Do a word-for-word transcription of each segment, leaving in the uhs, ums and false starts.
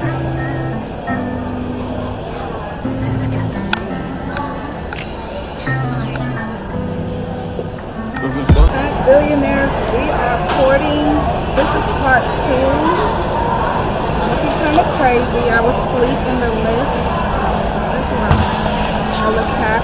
Billionaires, we are porting. This is part two. Looking kind of crazy. I was asleep in the lift. This one. I was half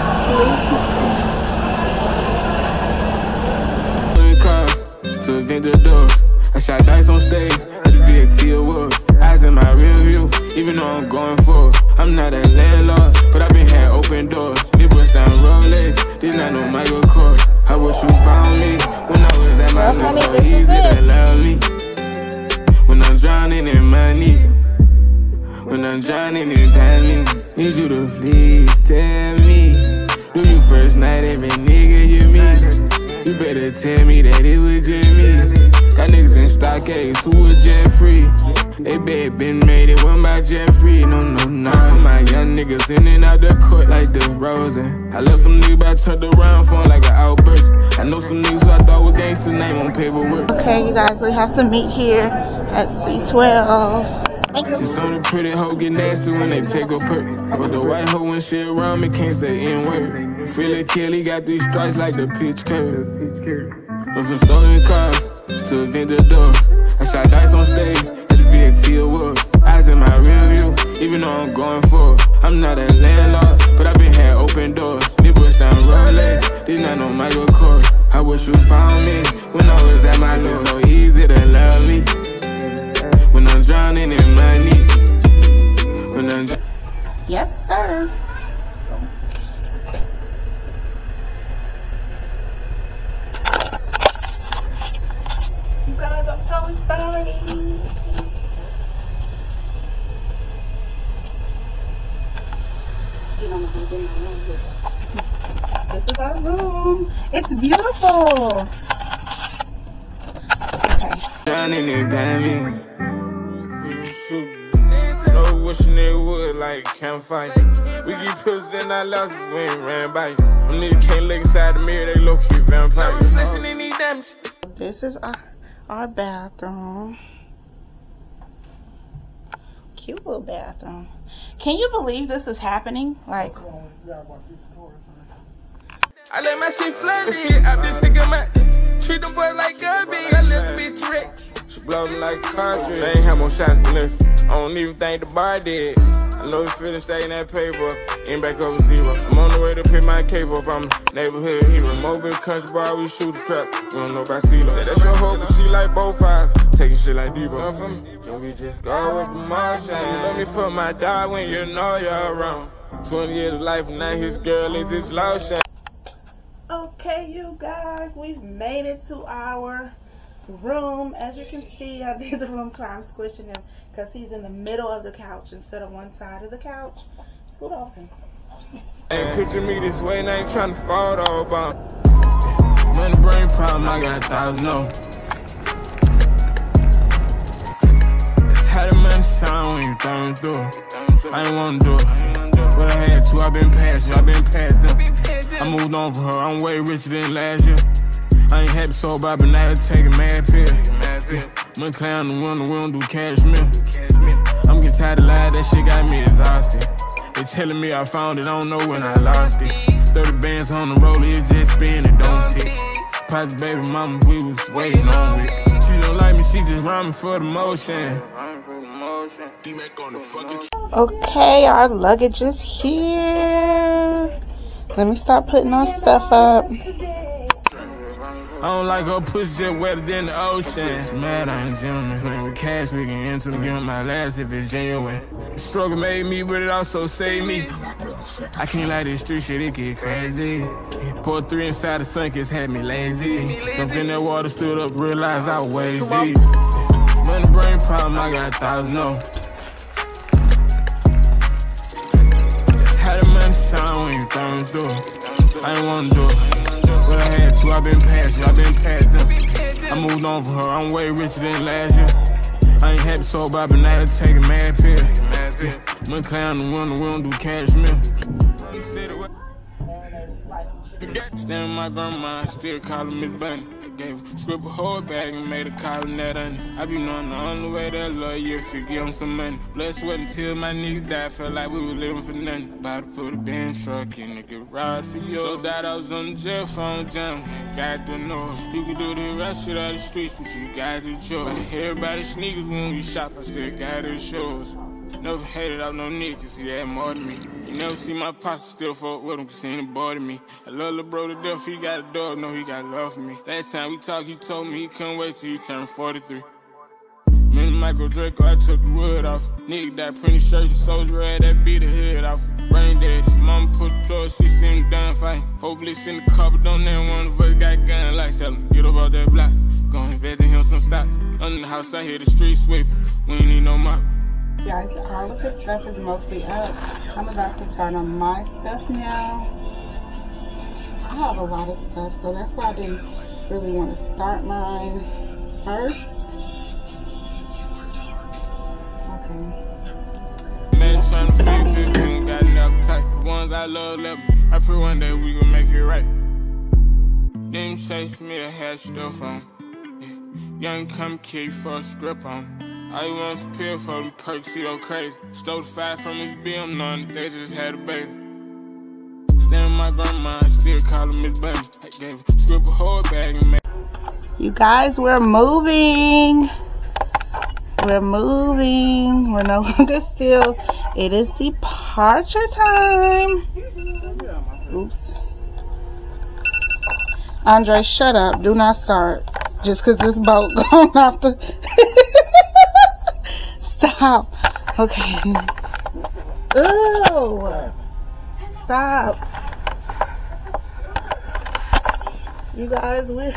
asleep. To vendor doors. I shot dice on stage at the V A T Awards. Eyes in my rear view, even though I'm going for it. I'm not a landlord, but I've been had open doors. They bust down Rolex, this not no Michael Kors. I wish you found me when I was at my list, so easy to love me. When I'm drowning in money, when I'm drowning in diamonds, need you to please tell me, do you first night every nigga you meet? You better tell me that it was just me. Got niggas in stockades who was Jeffrey. They bet been made, it went by Jeffrey. No, no, not for my young niggas in and out the court like the Rosen. I left some niggas, but I turned around for like an outburst. I know some niggas who I thought were gangster name on paperwork. Okay, you guys, we have to meet here at C twelve. See some of the pretty hoe get nasty when they take a perk. For the white hoe when shit around me can't say N-word. Feeling kill, he got these stripes like the pitch curve. From some stolen cars to vendor doors. I shot dice on stage at the V A T Awards. Eyes in my rear view, even though I'm going for it. I'm not a landlord, but I've been had open doors. They bust down Rolex, this not no Michael Kors. I wish you found me when I was at my list, so easy to love me. When I'm drowning in money, when I'm yes, sir. You guys, I'm so excited. This is our room. It's beautiful. Okay. Drowning in diamonds. No wishing they would like campfire. We get pills in our lives, but we ain't ran by you. Them niggas can't look inside the mirror, they low key vampires. This is our, our bathroom. Cute little bathroom. Can you believe this is happening? Like, I let my shit flood in. I been thinking my treat them boys like garbage. I let the bitch wreck. She blow them like a cartridge. They ain't have more shots than this. I don't even think the bar did. I know you feeling stay in that paper. Ain't back over zero. I'm on the way to pay my cable up. I'm a neighborhood hero. Mobile country bar, we shoot the crap. We don't know about CeeLo. Say that's your hope, but she like both eyes. Taking shit like Debo. Can we just go with the motion? Let me for my dog when you know you're wrong. twenty years of life, and now his girl is his lotion. okay, you guys, we've made it to our room. As you can see, I did the room tour. I'm squishing him because he's in the middle of the couch instead of one side of the couch. Scoot off him. Ain't picture me this way, and I ain't trying to fall all about. Money brain problem, I got a thousand no. It's how the money sound when you thumbing through it. I ain't wanna do it, but I had to. I been past you, I been past them. I moved on for her, I'm way richer than last year. I ain't happy so bad, but now it's taking mad pills. Money clown the window, we don't do cashmere. I'm getting tired of lying, that shit got me exhausted. They telling me I found it, I don't know when I lost it. thirty bands on the roller, it just spin, it don't tick. Pops baby mama, we was waiting on it. She don't like me, she just rhyming for the motion. Okay, our luggage is here. Let me start putting our stuff up. I don't like her pussy just wetter than the ocean. It's mad, I ain't gentleman. Man, with cash, we can enter to give my last if it's genuine. The struggle made me, but it also saved me. I can't like this street shit, it get crazy. Pour three inside the sink, it's had me lazy. Jumped in that water, stood up, realized I was waist deep. Money brain problem, I got a thousand no. That's how the money sound when you thumbing through it. I ain't wanna do it, but I had to. I been past you, I been past them. I moved on for her, I'm way richer than last year. I ain't happy so bad, but now it's taking mad pills. Money clown the window, we don't do cashmere. Standing with my grandma, still calling Miss Bunny. Gave a script a whole bag and made a collar net on it. I be knowing the only way that love you if you give them some money. Blood, sweat until my niggas died, felt like we were living for nothing. About to put a Benz truck in, nigga, ride for you. So that I was on the jail phone jam, nigga, got the noise. You can do the rest shit of the streets, but you got the choice. Everybody sneakers when we shop, I still got the shows. Never hated out no nigga, cause he had more than me. You never see my pops, still fuck with him, cause he ain't bored of me. I love lil' bro to death, he got a dog, know he got love for me. Last time we talked, he told me he couldn't wait till he turned forty-three. Me and Michael Draco, I took the wood off. Nigga that printed shirts and soldier red, that beat the hood off. Brain dead, his mama put the plug, she seen him done fighting. Four blicks in the cupboard, don't never one of us got gun like tell him, get up out that block. Go invest in him some stocks. Under the house, I hear the street sweeping. We ain't need no mop. Guys, all of his stuff is mostly up. I'm about to start on my stuff now. I have a lot of stuff, so that's why I didn't really want to start mine first. Okay. Man trying to free people who ain't got an appetite. The ones I love left me. I pray one day we gon' make it right. Didn't chase me a hash stuff on. Yeah. Young come key for a script on. All he wants a pill for them perks, he go crazy. Stole the five from his B M, knowing that they just had a baby. Stand with my grandma, I still call him Miss Bunny. I gave a script a whole bag and made. You guys, we're moving. We're moving. We're no longer still. It is departure time. Oops. Andre, shut up. Do not start. Just because this boat going off the... Stop. Okay. Ooh. Stop. You guys, we're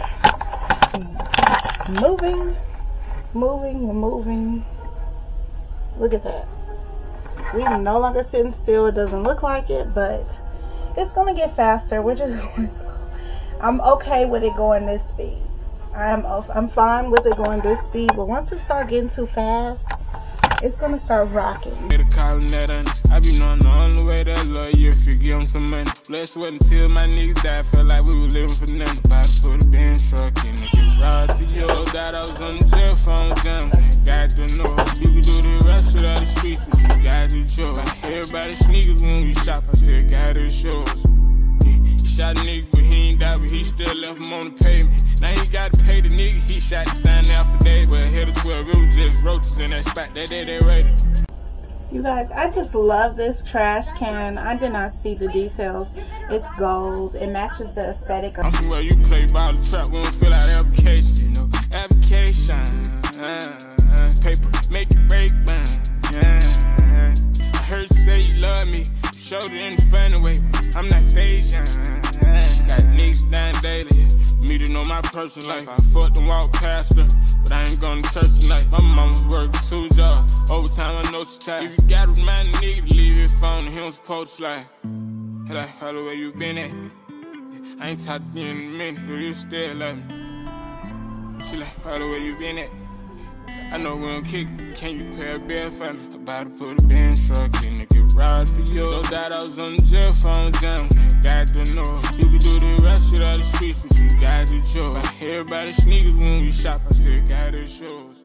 moving. Moving, we're moving. Look at that. We're no longer sitting still. It doesn't look like it, but it's going to get faster. We're just going slow. I'm okay with it going this speed. I'm I'm fine with it going this speed, but once it starts getting too fast, it's gonna start rocking. I be knowing the only way that love you if you give them some money. Blood, sweat until my niggas died, felt like we were living for nothing. About to put a Benz truck in, nigga, ride for you. That I was on the jail phone jam, got the noise. You can do the rest of the streets, but you got the choice. Like everybody sneakers when we shop, I still got the shows. Shot a nigga, but he ain't died, but he still left him on the pavement. Now he gotta pay the nigga, he shot the sign out for days. But hit a twelve, it was just roaches in that spot, that day they raided. You guys, I just love this trash can. I did not see the details. It's gold. It matches the aesthetic. I'm from where you play ball the trap, we don't fill out applications, you know. Application, uh, uh, paper, make it break, man. Uh, I heard you say you love me, showed it in the funny way. I'm not Phasian. Got niggas dying daily. Me to know my personal life. I fucked and walked past her, but I ain't going to church tonight. My mama's working two jobs. Overtime, I know she tired. If you gotta remind the nigga to leave his phone, he don't supposed to slide. Hey, like, hello, where you been at? I ain't talked to you in a minute. Do you still love me? She like, hello, where you been at? I know we don't kick, but can you pay a bill for me? About to put a Benz truck in, nigga, ride for you. So that I was on the jail phone jam, got the noise. You can do the rest of the streets, but you got the choice. Like everybody sneakers when we shop, I still got the shows.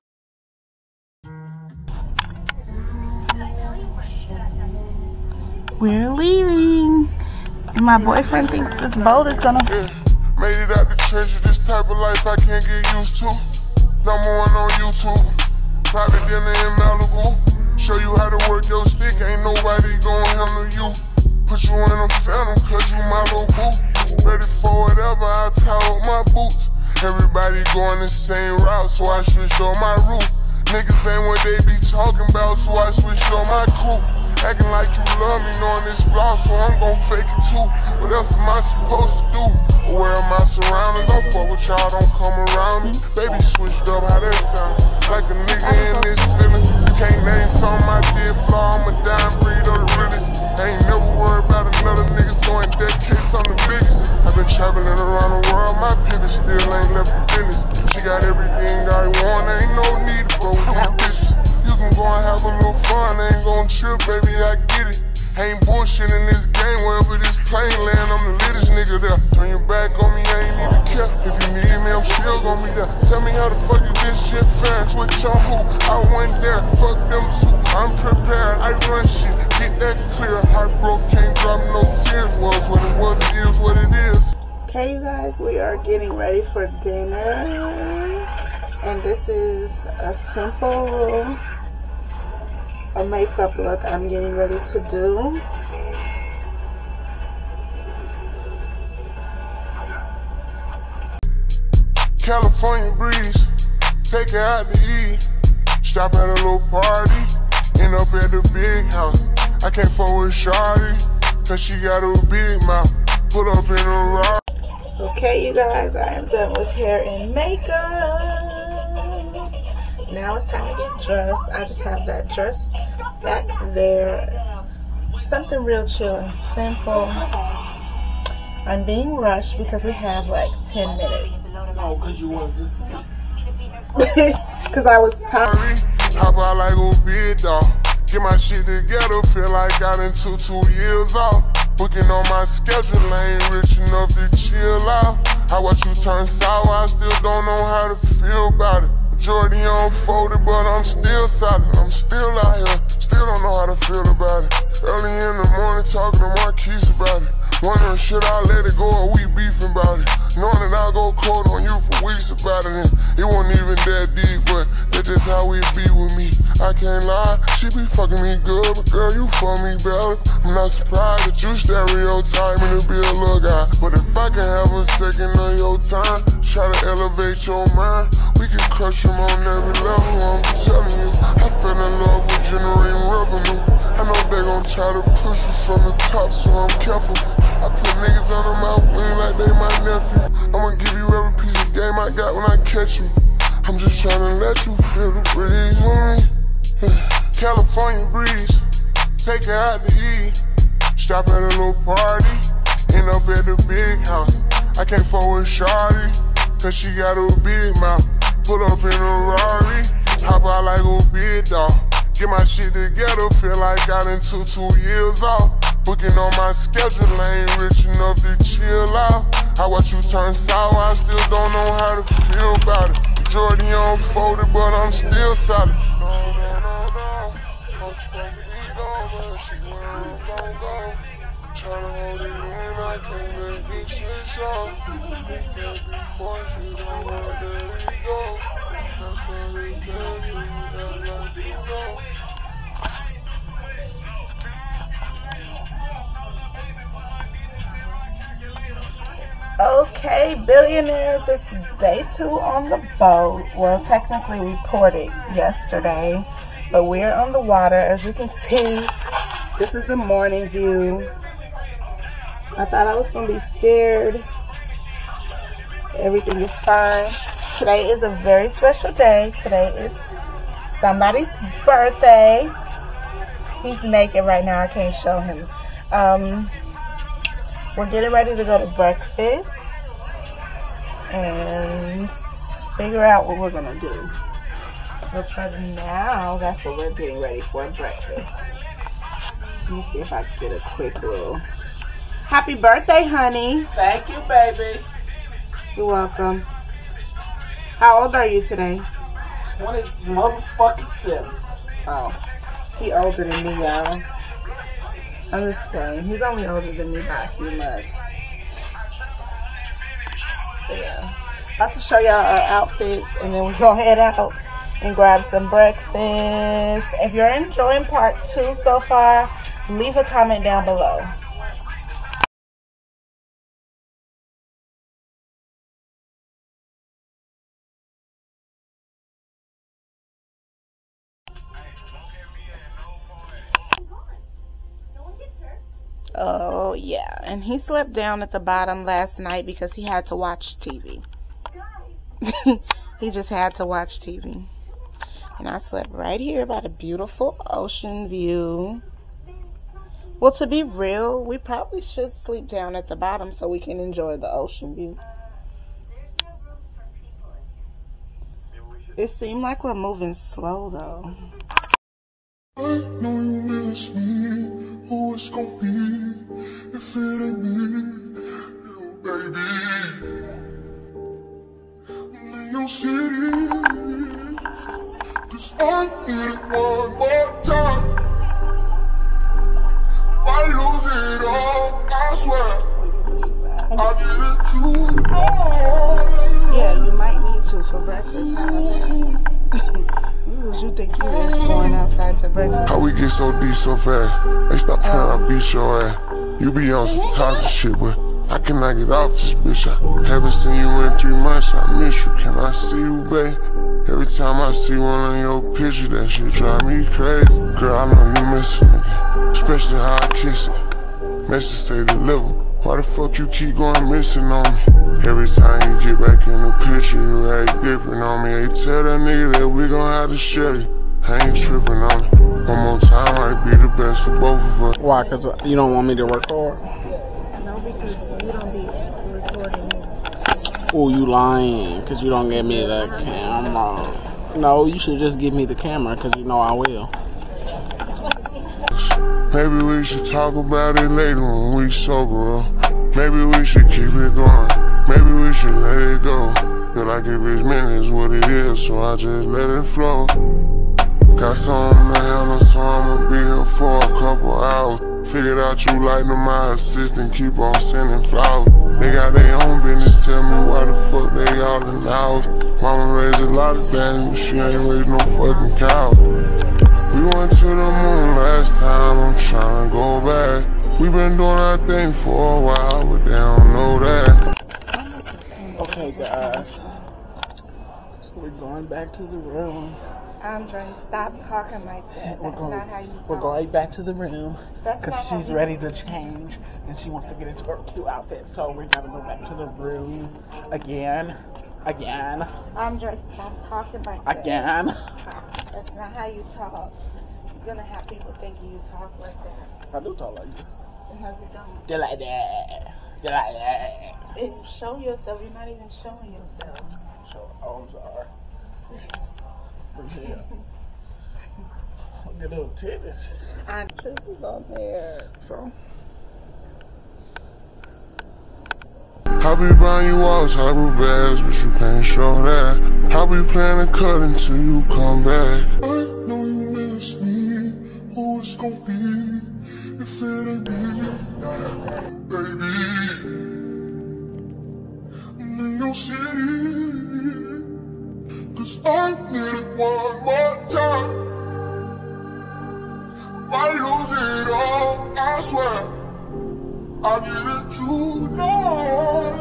We're leaving. And my boyfriend thinks this boat is gonna... Yeah, made it out the treasure, this type of life I can't get used to. Number one on YouTube, private dinner in Malibu. Show you how to work your stick, ain't nobody gon' handle you. Put you in a phantom, cause you my little boo. Ready for whatever, I tie up my boots. Everybody going the same route, so I switched on my route. Niggas ain't what they be talking about, so I switched on my crew. Acting like you love me, knowing this flaw, so I'm gon' fake it too. What else am I supposed to do? Aware of my surroundings, don't fuck with y'all, don't come around me. Baby switched up, how that sound? Like a nigga in this feelings. You can't name something I did flaw, I'm a dime breed of the realest. I ain't never worried about another nigga, so in that case I'm the biggest. I've been traveling around the world, my pivot still ain't left for business. She got everything I want, ain't no need for these bitches. You can go and have a little fun, ain't gon' trip, baby, I get it. Ain't bullshit in this game, wherever this plane land, I'm the littest nigga there. Turn your back on me, I ain't even care. If you need me, I'm still gon' be there. Tell me how the fuck is this shit fair? Switch on who? I went there. Fuck them two, I'm prepared. I run shit, get that clear. Heart broke, can't drop no tears. Was what it was, it is what it is. Okay, you guys, we are getting ready for dinner. And this is a simple a makeup look I'm getting ready to do. California breeze, take it out to eat. Stop at a little party, end up at the big house. I can't fuck with Shawty, cause she got a big mouth. Pull up in a rock. Okay, you guys, I am done with hair and makeup. Now it's time to get dressed. I just have that dress back there. Something real chill and simple. I'm being rushed because we have like ten minutes. No, because you want to just... Because I was tired. Hop out like a big dog. Get my shit together, feel like I done took two years off. Booking on my schedule, I ain't rich enough to chill out. I watch you turn sour, I still don't know how to feel about it. Majority unfolded, but I'm still solid. I'm still out here, still don't know how to feel about it. Early in the morning, talking to Marquise about it. Wondering, should I let it go or we beefing about it? Knowing that I'll go cold on you for weeks about it. And it wasn't even that deep, but that's just how it be with me. I can't lie, she be fucking me good, but girl, you fuck me better. I'm not surprised that you stereotyping to be a little guy. But if I can have a second of your time, try to elevate your mind, we can crush them on every level. I'm telling you, I fell in love with generating revenue. I know they gon' try to push you from the top, so I'm careful. I put niggas on them out wing like they my nephew. I'ma give you every piece of game I got when I catch you. I'm just trying to let you feel the breeze on me. California breeze, take her out to eat. Stop at a little party, end up at the big house. I can't fuck with Shawty, cause she got a big mouth. Pull up in a Rari, hop out like a big dog. Get my shit together, feel like I done took two years off. Booking on my schedule, I ain't rich enough to chill out. I watch you turn sour, I still don't know how to feel about it. Majority unfolded, but I'm still solid. No, no, no, no. I'm supposed to be gone, but she where I'm gon' go. Tryna hold it in, I can't let this shit show. It can't be forced, you don't want to let it go. That's what they tell you, you gotta let it go. Okay, billionaires, it's day two on the boat. Well, technically we ported yesterday, but we're on the water. As you can see, this is the morning view. I thought I was going to be scared. Everything is fine. Today is a very special day. Today is somebody's birthday. He's naked right now. I can't show him. Um... We're getting ready to go to breakfast and figure out what we're going to do. But for now, that's what we're getting ready for, breakfast. Let me see if I can get a quick little... Happy birthday, honey. Thank you, baby. You're welcome. How old are you today? twenty motherfucking seven. Oh, he older than me, y'all. I'm just playing. He's only older than me by a few months. But yeah. About to show y'all our outfits and then we're going to head out and grab some breakfast. If you're enjoying part two so far, leave a comment down below. Oh yeah, and he slept down at the bottom last night because he had to watch T V. He just had to watch T V. And I slept right here by the beautiful ocean view. Well, to be real, we probably should sleep down at the bottom so we can enjoy the ocean view. It seemed like we're moving slow though. I know you miss me. who it's gonna be if it ain't me, you baby. In your city, cause I need it one more time. I lose it all, I swear. I need it too long. Yeah, you might need to for breakfast. How about that? Who you think you is going outside to breakfast? How we get so deep so fast? They stop playing, I beat your ass. You be on some toxic shit, but I cannot get off this bitch. I haven't seen you in three months, I miss you. Can I see you, babe? Every time I see one of your pictures, that shit drive me crazy. Girl, I know you missing again, especially how I kiss it. Message say deliver. Why the fuck you keep going missing on me? Every time you get back in the picture, you act different on me. Hey, tell that nigga that we gon' have to share you. I ain't tripping on it. One more time might be the best for both of us. Why? Cause you don't want me to record? No, because you don't be recording me. Oh, you lying? Cause you don't give me the camera. No, you should just give me the camera, cause you know I will. Maybe we should talk about it later when we sober up. Maybe we should keep it going. Maybe we should let it go. Feel like if it's meant it's what it is, so I just let it flow. Got something to handle, so I'ma be here for a couple hours. Figured out you like to my assistant, keep on sending flowers. They got their own business, tell me why the fuck they all in the house. Mama raised a lot of bands, but she ain't raised no fucking cow. We went to the moon last time, I'm tryna go back. We been doing our thing for a while, but they don't know that. Okay, guys. So we're going back to the room. Andre, stop talking like that. We're That's going, not how you talk. We're going back to the room That's because not how she's you ready to change and she wants to get into her cute outfit. So we're gonna go back to the room again, again, Andre, stop talking like that. again. That's not how you talk. You're gonna have people thinking you talk like that. I do talk like this. No, you don't. Just like that. Just like that. It, show yourself. You're not even showing yourself. So, oh, I'm sorry. Yeah. Look at little titties. I titties on there. So. I be buying you all type of bags, but you can't show that. I be planning to cut until you come back. I know you miss me, who it's gonna be if it ain't me, baby. I'm in your city, cause I need it one more time. I lose it all, I swear. I need it too long.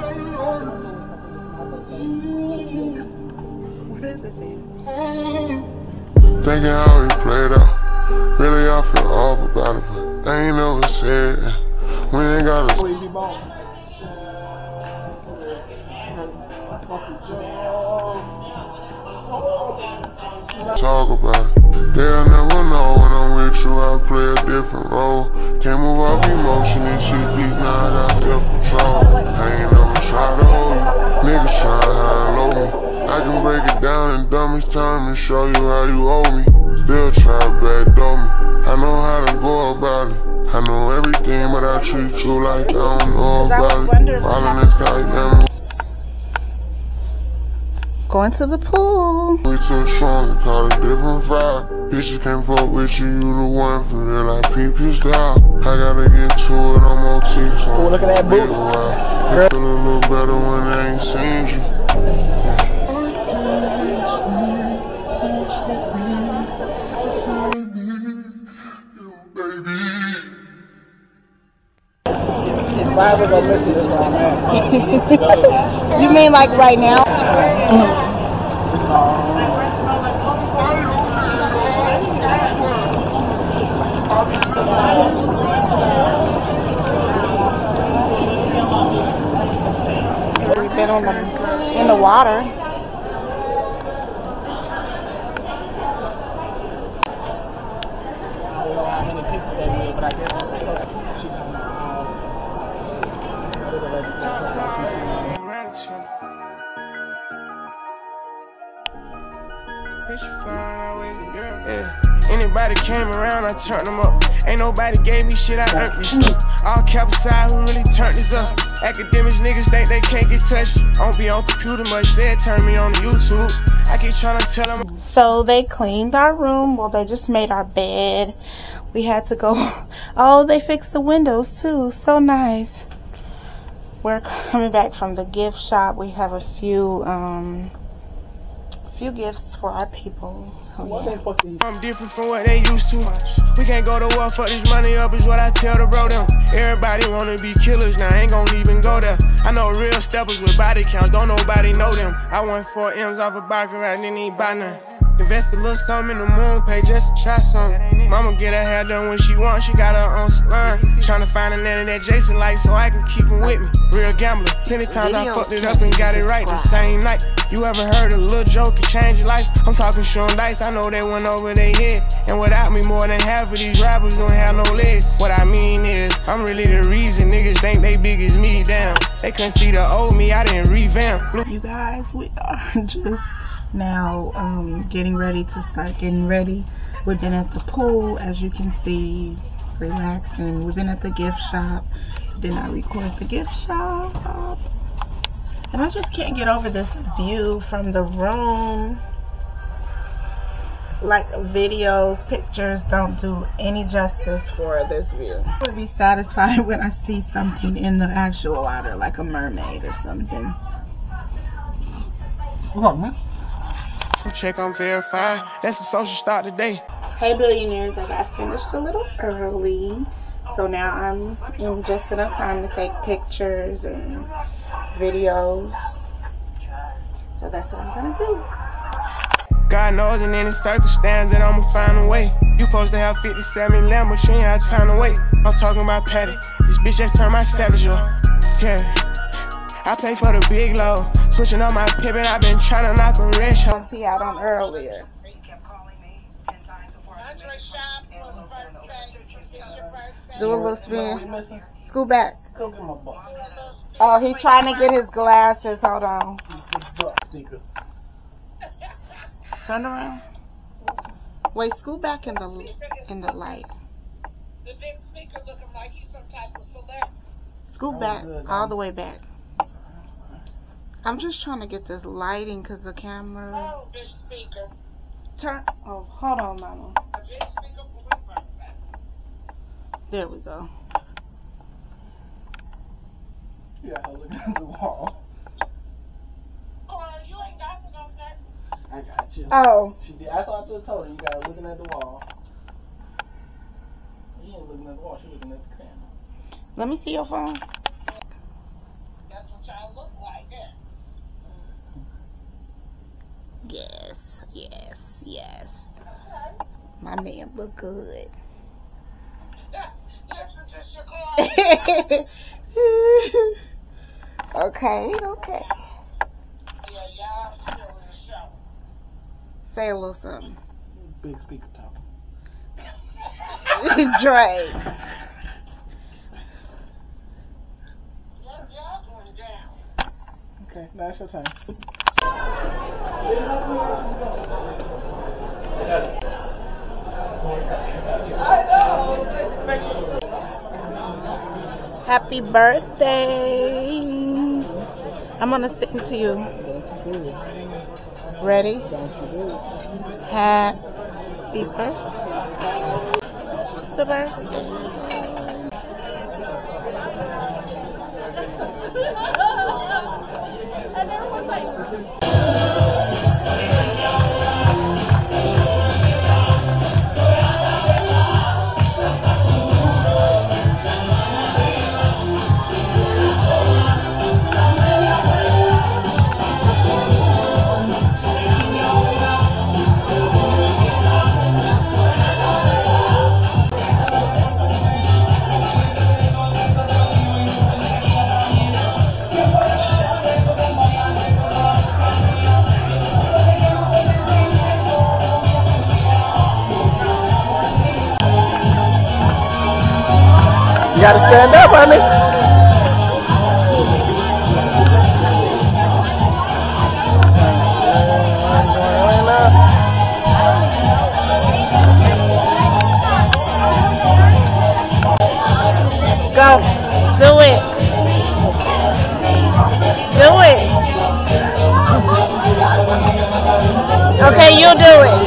What is it then? Thinking how it played out. Really, I feel off about it, but I ain't never said it. We ain't gotta Where you be born? talk about it. They'll never know when I'm with you, I play a different role. Can't move off emotion and shit deep, now I got self-control. I ain't never tried to hold you, niggas trying high and low me. I can break it down in dumbest time and show you how you owe me. Still try to backdoor me, I know how to go about it. I know everything, but I treat you like I don't know about it. All in this goddamn Going to the pool. we too strong, call it different vibe. Bitches can't fuck with you, you the one for real, I peep your style. I gotta get to it, I'm O T, so Oh, look at that booty. I feel a little better when I ain't seen you. Yeah. I know you miss me, who it's gonna be, if it ain't me, you baby. If I ever go missing, this where I'm at. You mean like right now? This song. We've been on the, in the water. I don't know how many people they made, but I guess she talking about Yeah. Anybody came around, I turned them up. Ain't nobody gave me shit, I earned this stuff. All cap aside, who really turned this up? Academics niggas think they can't get touched. I don't be on computer much, said turn me on to YouTube. I keep trying to tell them. So they cleaned our room. Well, they just made our bed. We had to go. Oh, they fixed the windows too. So nice. We're coming back from the gift shop. We have a few um few gifts for our people. So, yeah. I'm different from what they used to. We can't go to war, fuck this money up is what I tell the bro them. Everybody wanna be killers now, ain't gon' even go there. I know real steppers with body count, don't nobody know them. I went four M's off a baccarat, didn't even buy none. Invest a little something in the moon pay just to try something. Mama get her hair done when she wants, she got her own salon. Tryna find a nanny that Jason likes so I can keep him with me. Real gambler, plenty times I fucked it up and got it right the same night. You ever heard a little joke can change your life? I'm talking showing dice, I know they went over their head. And without me, more than half of these rappers don't have no legs. What I mean is, I'm really the reason niggas think they big as me, damn. They couldn't see the old me, I didn't revamp. You guys, we are just now um, getting ready to start getting ready. We've been at the pool, as you can see, relaxing. We've been at the gift shop. Did not record the gift shop. And I just can't get over this view from the room. Like videos, pictures don't do any justice for this view. I would be satisfied when I see something in the actual water, like a mermaid or something. Come on, man. Check on verified. That's some social start today. Hey billionaires, I got finished a little early. So now I'm in just enough time to take pictures and videos. So that's what I'm gonna do. God knows in any circumstance that I'ma find a way. You supposed to have fifty-seven lamb, but you ain't had time to wait. I'm talking about Patty. This bitch just turned my savage up. Yeah. I play for the big low. Switching up my pivot, I've been trying to knock a red shot. See out on earlier. Do a little spin. Scoot back. Oh, he trying to get his glasses. Hold on. Turn around. Wait, scoot back in the in the light. The big speaker looking like he's some type of celebrity. Scoot back, all the way back. I'm just trying to get this lighting because the camera. Oh, big speaker. Turn. Oh, hold on, Mama. A big speaker for back. There we go. Yeah, look at the wall. Cora, you ain't got to go there. I got you. Oh. She did. That's what I told her. You got her looking at the wall. You ain't looking at the wall. She looking at the camera. Let me see your phone. That's what y'all look like, yeah. Yes, yes, yes. My man look good. Listen to Shakur. Okay, okay. Yeah, y'all still in the show. Say a little something. Big speaker talking. Dre. Y'all going down. Okay, now it's your turn. Happy birthday. I'm gonna sing to you. Ready? Happy birthday. The birthday. You gotta stand up, honey. you do it.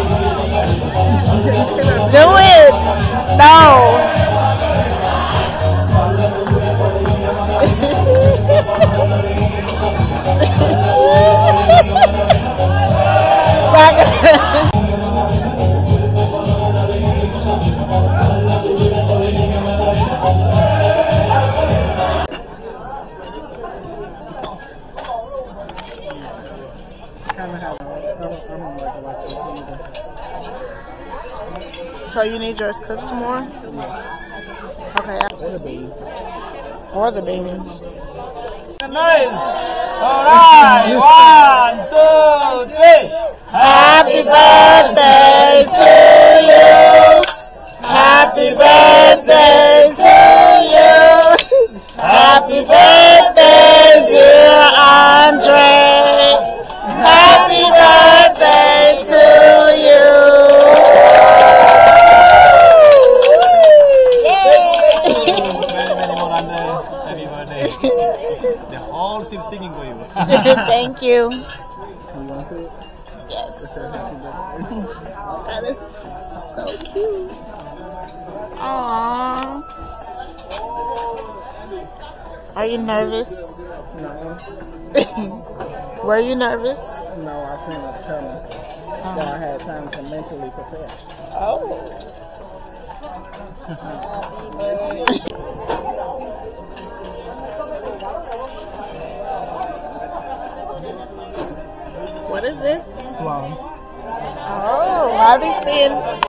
Do it. No. So you need yours cooked tomorrow? Okay. Or the beans. Or the beans. Nice. All right. One, two, three. Happy birthday to you. Happy birthday to you. Happy birthday, dear Andre. Happy birthday to you. The whole ship singing for you. Thank you. You want to see it? Yes. It says happy birthday. That is so cute. Aww. Are you nervous? No. Were you nervous? No, I seen it coming. So I had time to mentally prepare. Oh. What is this? Wow. Oh, I'll be seeing